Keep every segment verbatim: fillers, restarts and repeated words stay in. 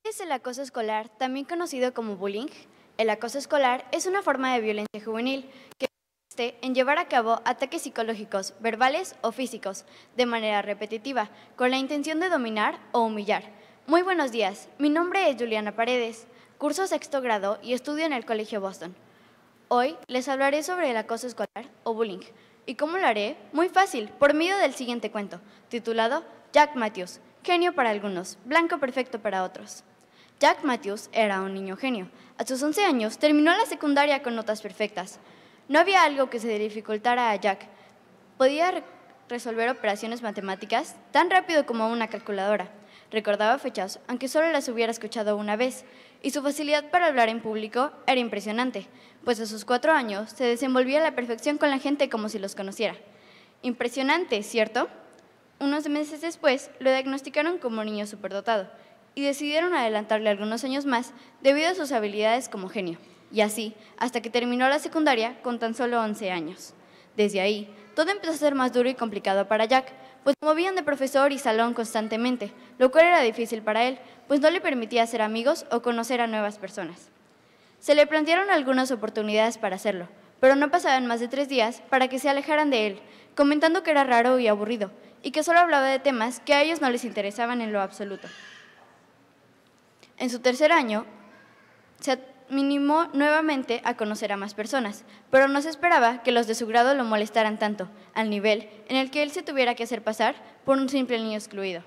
Es el acoso escolar, también conocido como bullying? El acoso escolar es una forma de violencia juvenil que consiste en llevar a cabo ataques psicológicos, verbales o físicos, de manera repetitiva, con la intención de dominar o humillar. Muy buenos días, mi nombre es Juliana Paredes, curso sexto grado y estudio en el Colegio Boston. Hoy les hablaré sobre el acoso escolar o bullying. ¿Y cómo lo haré? Muy fácil, por medio del siguiente cuento, titulado Jack Matthews, genio para algunos, blanco perfecto para otros. Jack Matthews era un niño genio. A sus once años terminó la secundaria con notas perfectas. No había algo que se le dificultara a Jack. Podía re resolver operaciones matemáticas tan rápido como una calculadora. Recordaba fechas, aunque solo las hubiera escuchado una vez, y su facilidad para hablar en público era impresionante, pues a sus cuatro años se desenvolvía a la perfección con la gente como si los conociera. Impresionante, ¿cierto? Unos meses después lo diagnosticaron como niño superdotado y decidieron adelantarle algunos años más debido a sus habilidades como genio, y así hasta que terminó la secundaria con tan solo once años. Desde ahí, todo empezó a ser más duro y complicado para Jack, pues se movían de profesor y salón constantemente, lo cual era difícil para él, pues no le permitía hacer amigos o conocer a nuevas personas. Se le plantearon algunas oportunidades para hacerlo, pero no pasaban más de tres días para que se alejaran de él, comentando que era raro y aburrido, y que solo hablaba de temas que a ellos no les interesaban en lo absoluto. En su tercer año, se animó nuevamente a conocer a más personas, pero no se esperaba que los de su grado lo molestaran tanto, al nivel en el que él se tuviera que hacer pasar por un simple niño excluido.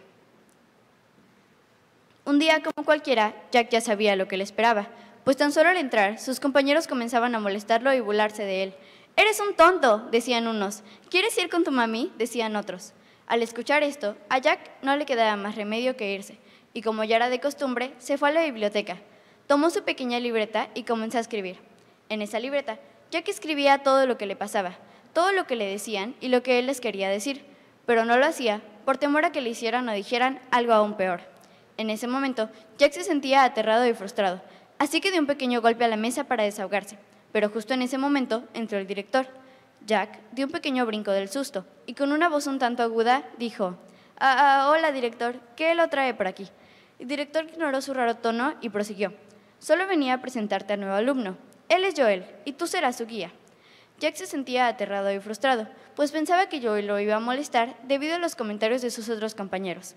Un día como cualquiera, Jack ya sabía lo que le esperaba, pues tan solo al entrar, sus compañeros comenzaban a molestarlo y burlarse de él. «¡Eres un tonto!», decían unos. «¿Quieres ir con tu mami?», decían otros. Al escuchar esto, a Jack no le quedaba más remedio que irse, y como ya era de costumbre, se fue a la biblioteca. Tomó su pequeña libreta y comenzó a escribir. En esa libreta, Jack escribía todo lo que le pasaba, todo lo que le decían y lo que él les quería decir, pero no lo hacía por temor a que le hicieran o dijeran algo aún peor. En ese momento, Jack se sentía aterrado y frustrado, así que dio un pequeño golpe a la mesa para desahogarse, pero justo en ese momento entró el director. Jack dio un pequeño brinco del susto y con una voz un tanto aguda dijo: ah, ah, hola, director, ¿qué lo trae por aquí? El director ignoró su raro tono y prosiguió: «Solo venía a presentarte al nuevo alumno. Él es Joel, y tú serás su guía». Jack se sentía aterrado y frustrado, pues pensaba que Joel lo iba a molestar debido a los comentarios de sus otros compañeros.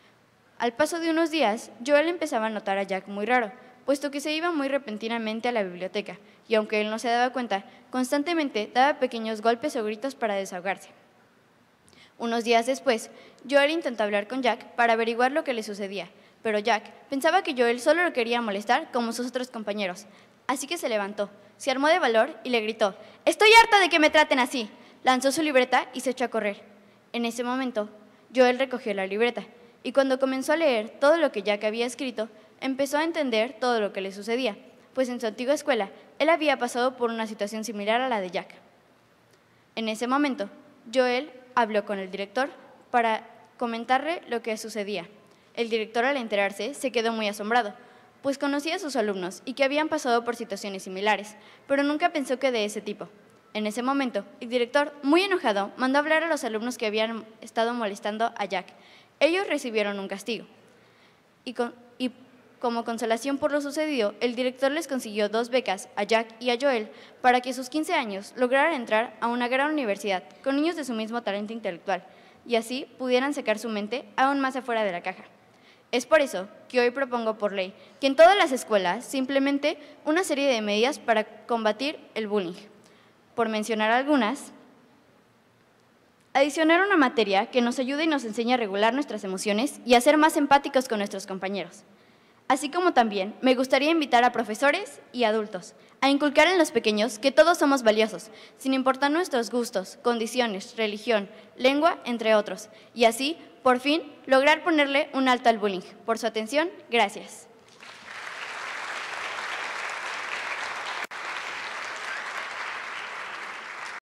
Al paso de unos días, Joel empezaba a notar a Jack muy raro, puesto que se iba muy repentinamente a la biblioteca, y aunque él no se daba cuenta, constantemente daba pequeños golpes o gritos para desahogarse. Unos días después, Joel intentó hablar con Jack para averiguar lo que le sucedía, pero Jack pensaba que Joel solo lo quería molestar como sus otros compañeros, así que se levantó, se armó de valor y le gritó: «¡Estoy harta de que me traten así!». Lanzó su libreta y se echó a correr. En ese momento, Joel recogió la libreta y cuando comenzó a leer todo lo que Jack había escrito, empezó a entender todo lo que le sucedía, pues en su antigua escuela él había pasado por una situación similar a la de Jack. En ese momento, Joel habló con el director para comentarle lo que sucedía. El director, al enterarse, se quedó muy asombrado, pues conocía a sus alumnos y que habían pasado por situaciones similares, pero nunca pensó que de ese tipo. En ese momento, el director, muy enojado, mandó a hablar a los alumnos que habían estado molestando a Jack. Ellos recibieron un castigo. Y, con, y como consolación por lo sucedido, el director les consiguió dos becas a Jack y a Joel para que a sus quince años lograran entrar a una gran universidad con niños de su mismo talento intelectual y así pudieran sacar su mente aún más afuera de la caja. Es por eso que hoy propongo por ley que en todas las escuelas se implemente una serie de medidas para combatir el bullying. Por mencionar algunas, adicionar una materia que nos ayude y nos enseñe a regular nuestras emociones y a ser más empáticos con nuestros compañeros. Así como también me gustaría invitar a profesores y adultos a inculcar en los pequeños que todos somos valiosos, sin importar nuestros gustos, condiciones, religión, lengua, entre otros, y así, por fin, lograr ponerle un alto al bullying. Por su atención, gracias.